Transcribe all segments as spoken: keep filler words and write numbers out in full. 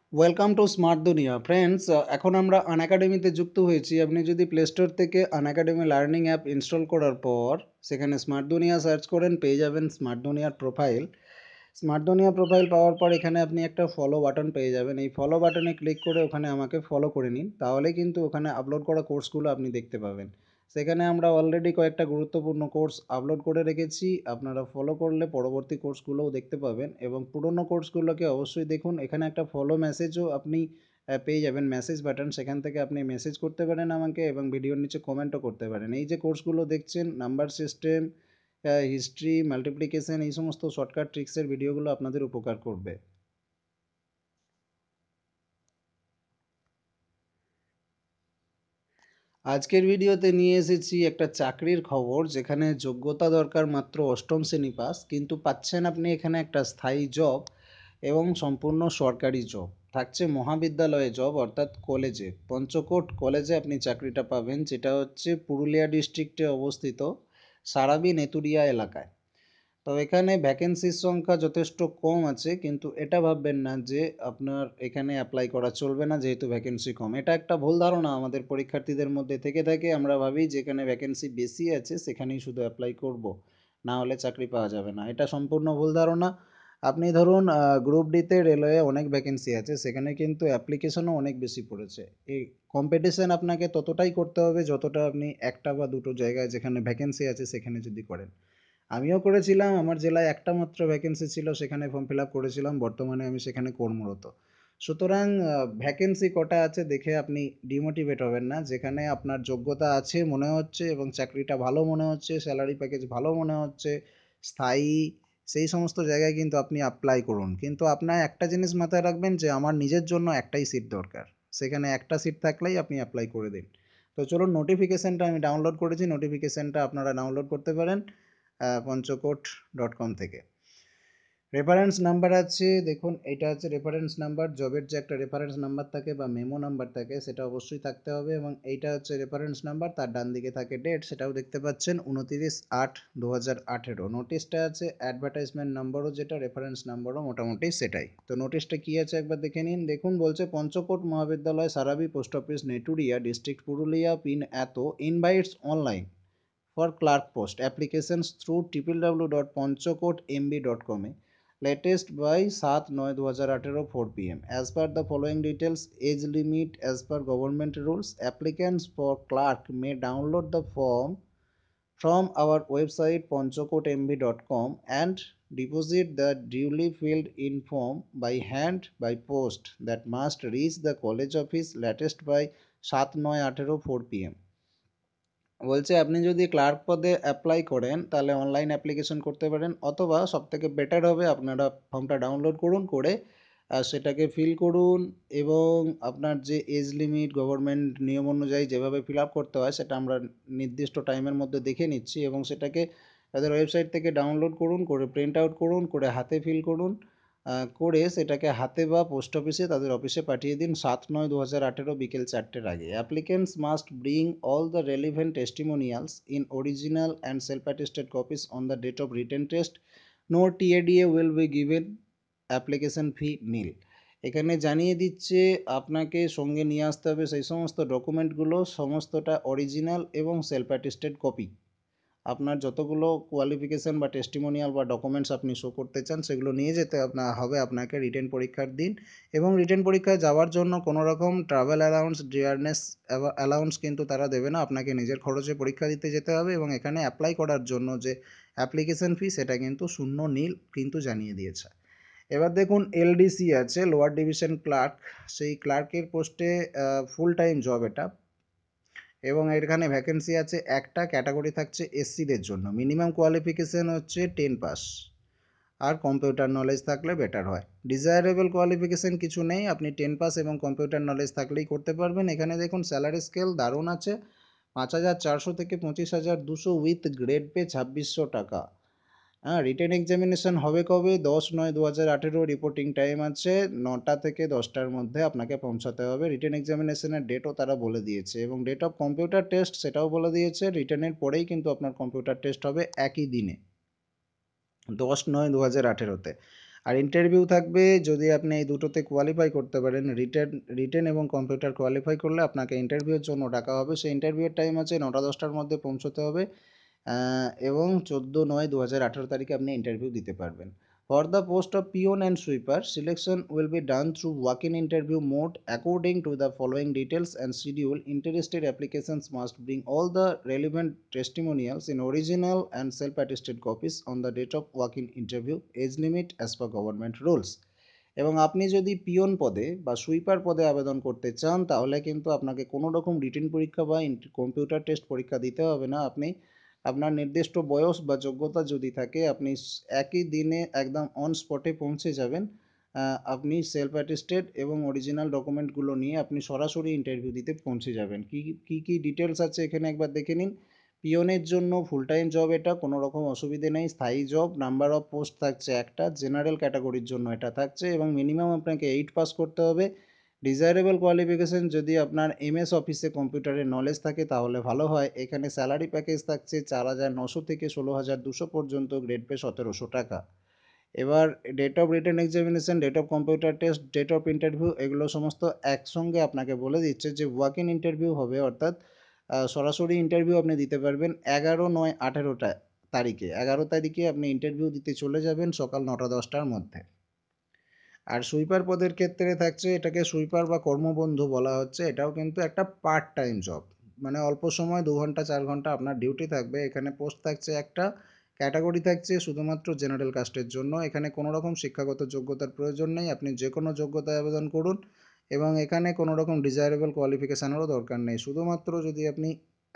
Welcome to smart Duniya friends. এখন আমরা আনএকাডেমিতে যুক্ত হয়েছি। আপনি যদি প্লে স্টোর থেকে আনএকাডেমি লার্নিং অ্যাপ ইনস্টল করার পর সেখানে স্মার্ট দুনিয়া সার্চ করেন, পেয়ে যাবেন স্মার্ট দুনিয়ার প্রোফাইল। স্মার্ট দুনিয়া প্রোফাইল পাওয়ার পর এখানে আপনি একটা ফলো বাটন পেয়ে যাবেন। এই ফলো বাটনে ক্লিক করে ওখানে আমাকে ফলো করে নিন, তাহলে কিন্তু ওখানে আপলোড করা কোর্সগুলো আপনি দেখতে পাবেন। সেখানে আমরা অলরেডি কয়েকটা গুরুত্বপূর্ণ কোর্স আপলোড করে রেখেছি। আপনারা ফলো করলে পরবর্তী কোর্সগুলোও দেখতে পাবেন এবং পুরনো কোর্সগুলোকে অবশ্যই দেখুন। এখানে একটা ফলো মেসেজও আপনি আহ, পেয়ে যাবেন, মেসেজ বাটন। সেখান থেকে আপনি মেসেজ করতে পারেন আমাকে এবং ভিডিওর নিচে কমেন্টও করতে পারেন। এই যে কোর্সগুলো দেখছেন, নাম্বার সিস্টেম, হিস্ট্রি, মাল্টিপ্লিকেশন, এই সমস্ত শর্টকাট ট্রিক্সের ভিডিওগুলো আপনাদের উপকার করবে। আজকের ভিডিওতে নিয়ে এসেছি একটা চাকরির খবর, যেখানে যোগ্যতা দরকার মাত্র অষ্টম শ্রেণী পাস, কিন্তু পাচ্ছেন আপনি এখানে একটা স্থায়ী জব এবং সম্পূর্ণ সরকারি জব। থাকছে মহাবিদ্যালয়ে জব, অর্থাৎ কলেজে, পঞ্চকোট কলেজে আপনি চাকরিটা পাবেন, যেটা হচ্ছে পুরুলিয়া ডিস্ট্রিক্টে অবস্থিত, সারাবি নেতুরিয়া এলাকায়। তো এখানে ভ্যাকেন্সির সংখ্যা যথেষ্ট কম আছে, কিন্তু এটা ভাববেন না যে আপনার এখানে অ্যাপ্লাই করা চলবে না যেহেতু ভ্যাকেন্সি কম। এটা একটা ভুল ধারণা আমাদের পরীক্ষার্থীদের মধ্যে থেকে থাকে। আমরা ভাবি যেখানে ভ্যাকেন্সি বেশি আছে সেখানেই শুধু অ্যাপ্লাই করব, না হলে চাকরি পাওয়া যাবে না। এটা সম্পূর্ণ ভুল ধারণা। আপনি ধরুন গ্রুপ ডিতে রেলওয়ে অনেক ভ্যাকেন্সি আছে, সেখানে কিন্তু অ্যাপ্লিকেশনও অনেক বেশি পড়েছে। এই কম্পিটিশন আপনাকে ততটাই করতে হবে যতটা আপনি একটা বা দুটো জায়গায় যেখানে ভ্যাকেন্সি আছে সেখানে যদি করেন। আমিও করেছিলাম, আমার জেলায় একটা মাত্র ভ্যাকেন্সি ছিল, সেখানে ফর্ম ফিল আপ করেছিলাম। বর্তমানে আমি সেখানে কর্মরত। সুতরাং ভ্যাকেন্সি কটা আছে দেখে আপনি ডিমোটিভেট হবেন না। যেখানে আপনার যোগ্যতা আছে মনে হচ্ছে এবং চাকরিটা ভালো মনে হচ্ছে, স্যালারি প্যাকেজ ভালো মনে হচ্ছে, স্থায়ী, সেই সমস্ত জায়গায় কিন্তু আপনি অ্যাপ্লাই করুন। কিন্তু আপনার একটা জিনিস মাথায় রাখবেন যে আমার নিজের জন্য একটাই সিট দরকার, সেখানে একটা সিট থাকলেই আপনি অ্যাপ্লাই করে দিন। তো চলুন, নোটিফিকেশানটা আমি ডাউনলোড করেছি, নোটিফিকেশানটা আপনারা ডাউনলোড করতে পারেন পঞ্চকোট ডট কম থেকে। রেফারেন্স নাম্বার আছে, দেখুন এটা হচ্ছে রেফারেন্স নাম্বার। জবের যে একটা রেফারেন্স নাম্বার থাকে বা মেমো নাম্বার থাকে, সেটা অবশ্যই থাকতে হবে। এবং এইটা হচ্ছে রেফারেন্স নাম্বার, তার ডান দিকে থাকে ডেট, সেটাও দেখতে পাচ্ছেন উনতিরিশ আট দু হাজার আঠেরো। নোটিশটা আছে অ্যাডভার্টাইজমেন্ট নাম্বারও যেটা, রেফারেন্স নাম্বারও মোটামুটি সেটাই। তো নোটিশটা কী আছে একবার দেখে নিন। দেখুন, বলছে Panchakot Mahavidyalaya, Sarabi, post office, Neturia, district Purulia, pin এত, invites online for clerk post applications through w w w dot ponchokot m b dot com এ latest by সাত নয় দু হাজার আঠেরো four p m as per the following details. Age limit as per government rules. Applicants for clerk may download the form from our website ponchokot m b dot com and deposit the duly filled in form by hand by post that must reach the college office latest by সাত নয় আঠেরো four p m বলছে আপনি যদি clerk পদে apply করেন তাহলে online application করতে পারেন, অথবা সবথেকে বেটার হবে আপনারা ফর্মটা ডাউনলোড করুন, করে আর সেটাকে ফিল করুন। এবং আপনার যে এজ লিমিট গভর্নমেন্ট নিয়ম অনুযায়ী যেভাবে ফিল আপ করতে হয় সেটা আমরা নির্দিষ্ট টাইমের মধ্যে দেখে নিচ্ছি, এবং সেটাকে তাদের ওয়েবসাইট থেকে ডাউনলোড করুন, করে প্রিন্ট আউট করুন, করে হাতে ফিল করুন, করে সেটাকে হাতে বা পোস্ট অফিসে তাদের অফিসে পাঠিয়ে দিন সাত নয় দু হাজার আঠেরো বিকেল চারটের আগে। Applicants must bring all the relevant testimonials in original and self attested copies on the date of written test. No T A D A will be given, application fee nil. এখানে জানিয়ে দিচ্ছে আপনাকে সঙ্গে নিয়ে আসতে হবে সেই সমস্ত ডকুমেন্টগুলো, সমস্তটা অরিজিনাল এবং সেলফ অ্যাটেস্টেড কপি। আপনার যতগুলো কোয়ালিফিকেশান বা টেস্টিমোনিয়াল বা ডকুমেন্টস আপনি শো করতে চান সেগুলো নিয়ে যেতে আপনার হবে আপনাকে রিটেন পরীক্ষার দিন। এবং রিটেন পরীক্ষায় যাওয়ার জন্য কোনো রকম ট্রাভেল অ্যালাউন্স, ডিয়ারনেস অ্যালাউন্স কিন্তু তারা দেবে না, আপনাকে নিজের খরচে পরীক্ষা দিতে যেতে হবে। এবং এখানে অ্যাপ্লাই করার জন্য যে অ্যাপ্লিকেশন ফি সেটা কিন্তু শূন্য নীল কিন্তু জানিয়ে দিয়েছে। এবার দেখুন, এলডিসি আছে, লোয়ার ডিভিশন ক্লার্ক, সেই ক্লার্কের পোস্টে ফুল টাইম জব এটা। এবং এখানে ভ্যাকেন্সি আছে একটা, ক্যাটাগরি থাকছে এসসিদের জন্য। মিনিমাম কোয়ালিফিকেশান হচ্ছে টেন পাস, আর কম্পিউটার নলেজ থাকলে বেটার হয়। ডিজায়ারেবল কোয়ালিফিকেশান কিছু নেই, আপনি টেন পাস এবং কম্পিউটার নলেজ থাকলেই করতে পারবেন। এখানে দেখুন স্যালারি স্কেল দারুণ আছে, পাঁচ হাজার চারশো থেকে পঁচিশ হাজার দুশো উইথ গ্রেড পে ছাব্বিশশো টাকা। হ্যাঁ, রিটেন এক্সামিনেশন হবে কবে? দশ নয় দু হাজার আঠেরো রিপোর্টিং টাইম আছে, নটা থেকে দশটার মধ্যে আপনাকে পৌঁছাতে হবে। রিটেন এক্সামিনেশনের ডেটও তারা বলে দিয়েছে, এবং ডেট অফ কম্পিউটার টেস্ট সেটাও বলে দিয়েছে। রিটেনের পরেই কিন্তু আপনার কম্পিউটার টেস্ট হবে একই দিনে, দশ নয় দু হাজার আঠেরোতে। আর ইন্টারভিউ থাকবে, যদি আপনি এই দুটোতে কোয়ালিফাই করতে পারেন, রিটেন রিটেন এবং কম্পিউটার কোয়ালিফাই করলে আপনাকে ইন্টারভিউর জন্য ডাকা হবে। সেই ইন্টারভিউয়ের টাইম আছে নটা দশটার মধ্যে পৌঁছতে হবে, এবং চোদ্দো নয় দু হাজার আঠারো তারিখে আপনি ইন্টারভিউ দিতে পারবেন। For the post of peon and sweeper, selection will be done through walk in interview mode according to the following details and schedule. Interested applications must bring all the relevant testimonials in original and self attested copies on the date of walk in interview. Age limit as per government rules. এবং আপনি যদি peon পদে বা sweeper পদে আবেদন করতে চান, তাহলে কিন্তু আপনাকে কোনো রকম রিটেন পরীক্ষা বা কম্পিউটার টেস্ট পরীক্ষা দিতে হবে না। আপনি আপনার নির্দিষ্ট বয়স বা যোগ্যতা যদি থাকে, আপনি একই দিনে একদম অন স্পটে পৌঁছে যাবেন। আপনি সেলফ অ্যাটেস্টেড এবং অরিজিনাল ডকুমেন্টগুলো নিয়ে আপনি সরাসরি ইন্টারভিউ দিতে পৌঁছে যাবেন। কী কী কী ডিটেলস আছে এখানে একবার দেখে নিন। পিওনের জন্য ফুল টাইম জব, এটা কোনো রকম অসুবিধে নেই, স্থায়ী জব। নাম্বার অফ পোস্ট থাকছে একটা, জেনারেল ক্যাটাগরির জন্য এটা থাকছে, এবং মিনিমাম আপনাকে এইট পাস করতে হবে। ডিজায়ারেবল কোয়ালিফিকেশন, যদি আপনার এমএস অফিসে কম্পিউটারের নলেজ থাকে তাহলে ভালো হয়। এখানে স্যালারি প্যাকেজ থাকছে চার হাজার নশো থেকে ষোলো হাজার দুশো পর্যন্ত, গ্রেড পে সতেরোশো টাকা। এবার date of written examination, date of computer test, date of interview, এগুলো সমস্ত একসঙ্গে আপনাকে বলে দিচ্ছে। যে ওয়াক ইন ইন্টারভিউ হবে, অর্থাৎ সরাসরি ইন্টারভিউ আপনি দিতে পারবেন এগারো নয় আঠেরোটা তারিখে। এগারো তারিখে আপনি ইন্টারভিউ দিতে চলে যাবেন সকাল নটা দশটার মধ্যে। আর সুইপার পদের ক্ষেত্রে থাকছে, এটাকে সুইপার বা কর্মবন্ধু বলা হচ্ছে। এটাও কিন্তু একটা পার্ট টাইম জব, মানে অল্প সময় দু ঘন্টা চার ঘন্টা আপনার ডিউটি থাকবে। এখানে পোস্ট থাকছে একটা, ক্যাটাগরি থাকছে শুধুমাত্র জেনারেল কাস্টের জন্য। এখানে কোনো রকম শিক্ষাগত যোগ্যতার প্রয়োজন নেই, আপনি যে কোনো যোগ্যতায় আবেদন করুন, এবং এখানে কোনো রকম ডিজায়ারেবল কোয়ালিফিকেশানেরও দরকার নেই। শুধুমাত্র যদি আপনি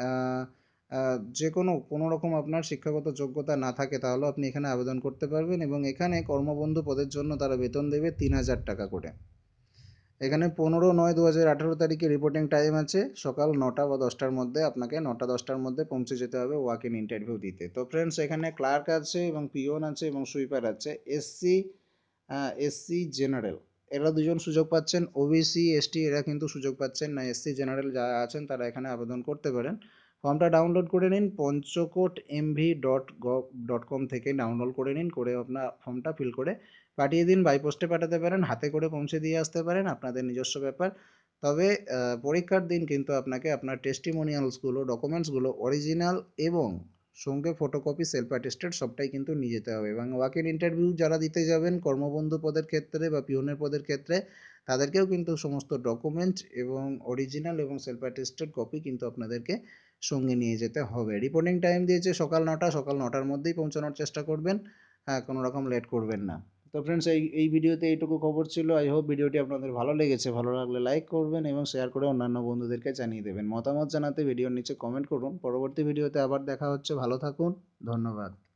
যে কোনো কোনো রকম আপনার শিক্ষাগত যোগ্যতা না থাকে, তাহলেও আপনি এখানে আবেদন করতে পারবেন। এবং এখানে কর্মবন্ধু পদের জন্য তারা বেতন দেবে তিন হাজার টাকা করে। এখানে পনেরো নয় দু হাজার আঠেরো তারিখে রিপোর্টিং টাইম আছে সকাল নটা বা দশটার মধ্যে। আপনাকে নটা দশটার মধ্যে পৌঁছে যেতে হবে ওয়াক ইন ইন্টারভিউ দিতে। তো ফ্রেন্ডস, এখানে ক্লার্ক আছে এবং পিওন আছে এবং সুইপার আছে। এসসি এসসি জেনারেল এরা দুজন সুযোগ পাচ্ছেন। ওবিসি এসটি এরা কিন্তু সুযোগ পাচ্ছেন না। এসসি জেনারেল যারা আছেন তারা এখানে আবেদন করতে পারেন। ফর্মটা ডাউনলোড করে নিন, Panchakot MV dot gov dot com থেকে ডাউনলোড করে নিন, করে আপনার ফর্মটা ফিল করে পাঠিয়ে দিন। বাই পোস্টে পাঠাতে পারেন, হাতে করে পৌঁছে দিয়ে আসতে পারেন, আপনাদের নিজস্ব ব্যাপার। তবে পরীক্ষার দিন কিন্তু আপনাকে আপনার টেস্টিমোনিয়ালসগুলো, ডকুমেন্টসগুলো অরিজিনাল এবং সঙ্গে ফটোকপি, সেলফ অ্যাটেস্টেড সবটাই কিন্তু নিয়ে যেতে হবে। এবং ওয়াক ইন ইন্টারভিউ যারা দিতে যাবেন কর্মবন্ধু পদের ক্ষেত্রে বা পিওনের পদের ক্ষেত্রে, তাদেরকেও কিন্তু সমস্ত ডকুমেন্ট এবং অরিজিনাল এবং সেলফ অ্যাটেস্টেড কপি কিন্তু আপনাদেরকে সঙ্গে নিয়ে যেতে হবে। রিপোর্টিং টাইম দিয়েছে সকাল নটা, সকাল নটার মধ্যেই পৌঁছানোর চেষ্টা করবেন, হ্যাঁ কোনো রকম লেট করবেন না। তো ফ্রেন্ডস, এই এই ভিডিওতে এইটুকু খবর ছিল। আই হোপ ভিডিওটি আপনাদের ভালো লেগেছে। ভালো লাগলে লাইক করবেন এবং শেয়ার করে অন্যান্য বন্ধুদেরকে জানিয়ে দেবেন। মতামত জানাতে ভিডিওর নিচে কমেন্ট করুন। পরবর্তী ভিডিওতে আবার দেখা হচ্ছে। ভালো থাকুন, ধন্যবাদ।